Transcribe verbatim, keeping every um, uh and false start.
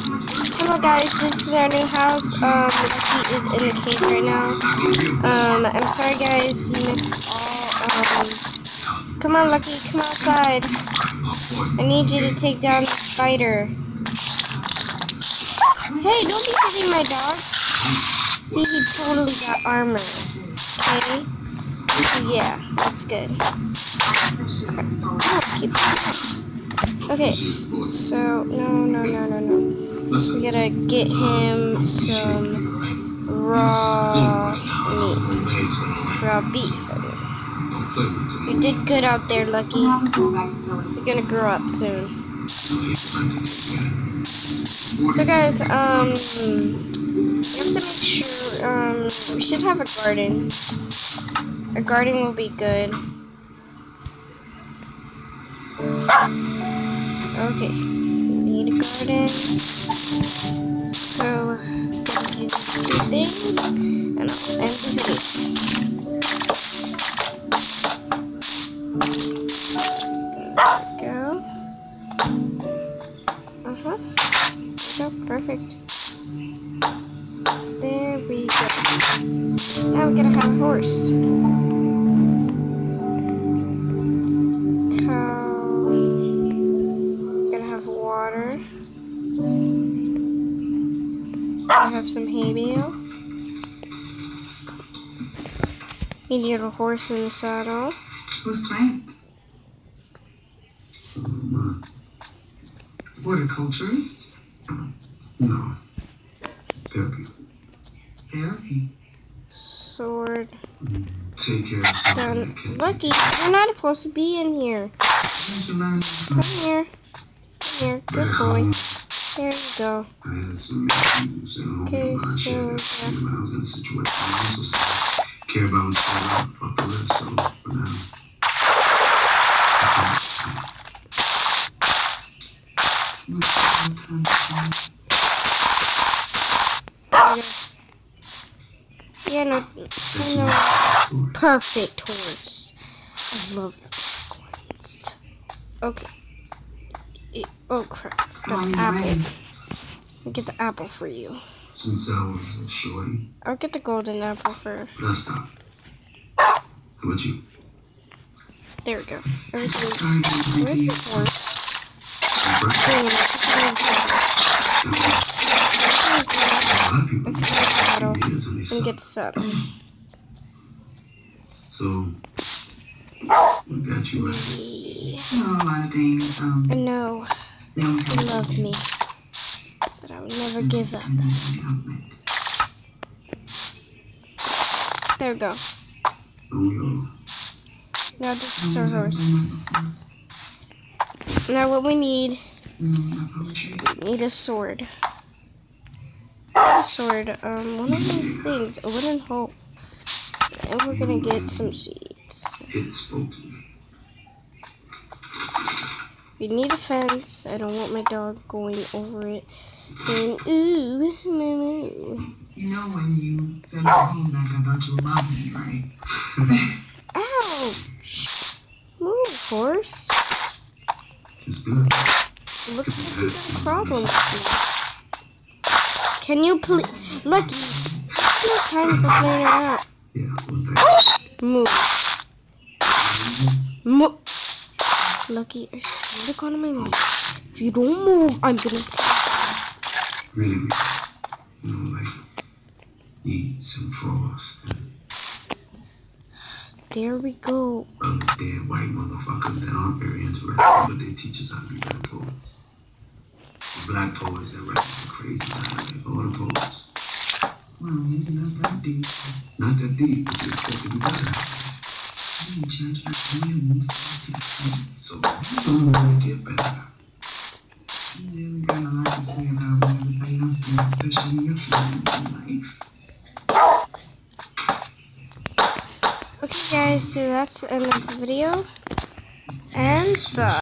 Hello guys, this is our new house. Um, Lucky is in the cave right now. Um, I'm sorry guys, you missed all, um, come on Lucky, come outside. I need you to take down the spider. Hey, don't be hitting my dog. See, he totally got armor. Okay? So yeah, that's good. Oh, keep okay, so, no, no, no, no, no. We gotta get him some raw meat. Raw beef, I mean. You did good out there, Lucky. You're gonna grow up soon. So guys, um, we have to make sure, um, we should have a garden. A garden will be good. Okay, we need a garden. So, I'm gonna do these two things, and I'll end the video. There we go. Uh-huh. There we go, perfect. There we go. Now we're gonna have a horse. I have some hay bale. You need a horse in the saddle. Who's playing? Horticulturist? No. Therapy. Therapy? Sword. Take care of Done. Lucky, you're not supposed to be in here. Come here. Come here. Good boy. There you go. Okay, so yeah. I was in a situation I also care about and fuck the rest, so for now. Yeah, no, I know. Perfect horse. I love the black ones. Okay. It, oh crap. Got the apple. I'll get the apple for you. Sweet sour, shorty. I'll get the golden apple for. But I stop. How about you? There we go. Everything's. Where's my horse? And get the saddle. So, what got you right? You know, a lot of things. Um, I know. You love me. But I would never give up. There we go. Now this is our horse. Now what we need is we need a sword. A sword, um, one of those things, a wooden hoe. And we're gonna get some seeds. It spoke to me. We need a fence. I don't want my dog going over it. Saying, ooh, moo moo. You know when you said your home back, I thought you were mobbing me, right? Ouch! Move, horse. It's good. Looks like you got a problem with me. Can you please... Lucky, there's no time for playing around. Yeah, well, Move. Move. Lucky, I swear to God on my life. If you don't move, I'm gonna slap you. Really, you know, like, eat some frost. There we go. Other dead white motherfuckers that aren't very interesting, but they teach us how to be better poets. The black poets that write like crazy, like all the poets. Well, maybe not that deep. Not that deep, but you expect to be better. You judge my feelings. So, you don't get better. You really got a lot to say about what everybody else does, especially your feelings in life. Okay guys, so that's the end of the video. And bye.